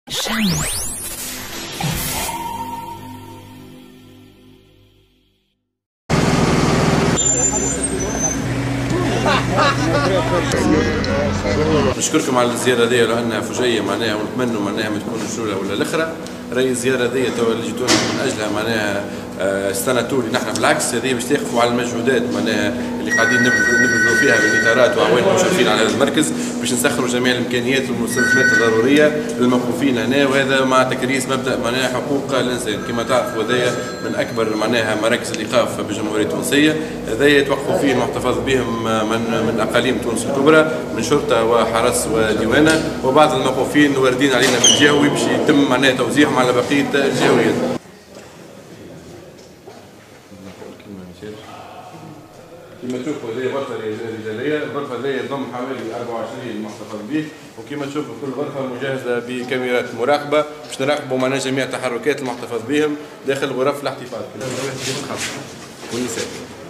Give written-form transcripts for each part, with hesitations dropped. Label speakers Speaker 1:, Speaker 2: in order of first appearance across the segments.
Speaker 1: شمس.
Speaker 2: نشكركم على الزياره دي لانها فجائيه معناها، ونتمنوا معناها ما تكونش الاولى ولا الاخرى. راهي الزياره دي توا اللي جيتونا من اجلها معناها استنتوا نحن بالعكس هذه باش تقفوا على المجهودات معناها اللي قاعدين نبذلوا فيها بالاطارات واعوان مشرفين على هذا المركز باش نسخروا جميع الامكانيات والمستلزمات الضروريه للموقوفين هنا، وهذا مع تكريس مبدا معناها حقوق الانسان. كما تعرفوا هذايا من اكبر معناها مراكز الايقاف بالجمهوريه التونسيه، هذايا يتوقفوا فيه المحتفظ بهم من اقاليم تونس الكبرى من شرطه وحرس وديوانه، وبعض الموقوفين واردين علينا بالجهوي باش يتم معناها توزيعهم على بقيه الجهويات. كما تشوفوا هذه غرفة رجالية، الغرفة هذه تضم حوالي 24 محتفظ به، وكما تشوفوا كل غرفة مجهزة بكاميرات مراقبة باش نراقبوا معنا جميع تحركات المحتفظ بهم داخل غرف الاحتفاظ والنساء.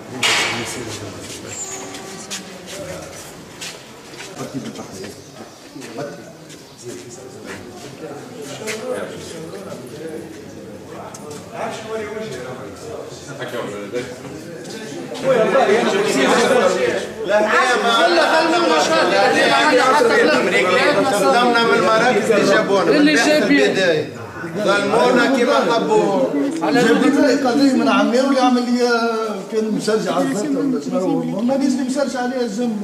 Speaker 3: ضمنا من المراكز اللي جابونا اللي جايبين ظلمونا كيما حبوا.
Speaker 4: جابت لي قضيه من عمي واللي عمليه كان مسرجع على الخطه ولا شنو، ما قلت لي مسرجع عليها الزمن.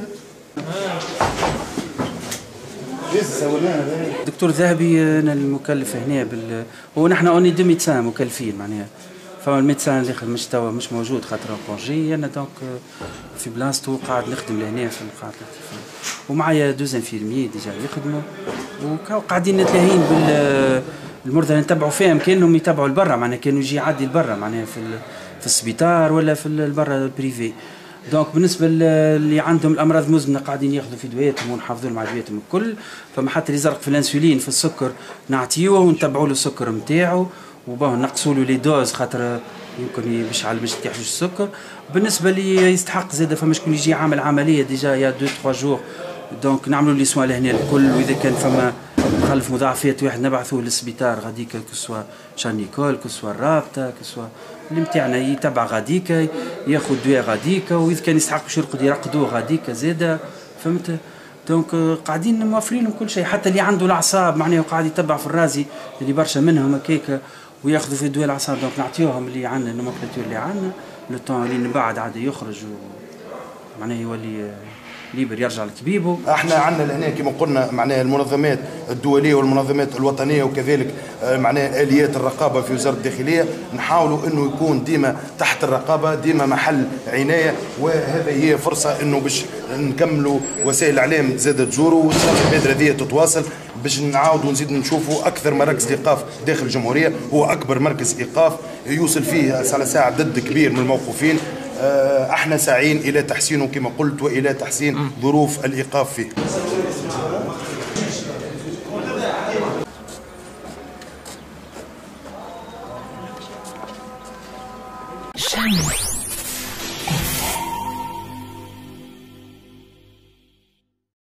Speaker 5: دكتور ذهبي انا المكلف هنا هو نحن اوني دو ميدسان مكلفين معناها، فما الميدسان اللي مش توا مش موجود خاطر كونجي، انا دونك في بلاصتو قاعد نخدم لهنا في قاعة الاحتفال، ومعايا دوز انفيرميي ديجا يخدموا وقاعدين نتلاهين بالمرضى اللي نتبعوا فيهم كانهم يتبعوا لبرا معناها، كانوا يجي يعدي لبرا معناها في السبيطار ولا في برا البريفي. دونك بالنسبه اللي عندهم الامراض المزمنه قاعدين ياخذوا في دوياتهم ونحافظوا لهم على دوياتهم الكل، فما حتى اللي يزرق في الانسولين في السكر نعطيوه ونتبعوا له السكر نتاعو وباه نقصوا له لي دوز خاطر يمكن باش يحتاجوش السكر. بالنسبه اللي يستحق زاد فما شكون يجي عامل عمليه ديجا يا 2-3 جور، دونك نعملوا لي سوان لهنا الكل، واذا كان فما خلف مضاعفات واحد نبعثوه للسبيطار غاديك كسوا شان نيكول كسوا الرابطه كسوا اللي نتاعنا يتبع غاديكا ياخذ دواء غاديكا، واذا كان يستحق باش يرقدوه غاديكا زاده، فهمت؟ دونك قاعدين موفرين لهم كل شيء، حتى اللي عنده الاعصاب معناها وقاعد يتبع في الرازي اللي برشا منهم هكاك وياخذوا في دواء الاعصاب، دونك نعطيوهم اللي عندنا النومنكلاتور اللي عندنا لو طون اللي من بعد عاد يخرج معناها يولي ليبر يرجع لطبيبه.
Speaker 3: احنا عندنا لهنا كما قلنا معناها المنظمات الدوليه والمنظمات الوطنيه وكذلك معناها اليات الرقابه في وزاره الداخليه، نحاولوا انه يكون ديما تحت الرقابه، ديما محل عنايه، وهذه هي فرصه انه باش نكملوا وسائل الاعلام زادت تزوروا والبادره هذه تتواصل باش نعاودوا نزيد نشوفوا اكثر مراكز ايقاف داخل الجمهوريه. هو اكبر مركز ايقاف يوصل فيه ساعه عدد كبير من الموقوفين، احنا ساعين الى تحسينه كما قلت والى تحسين ظروف الايقاف فيه.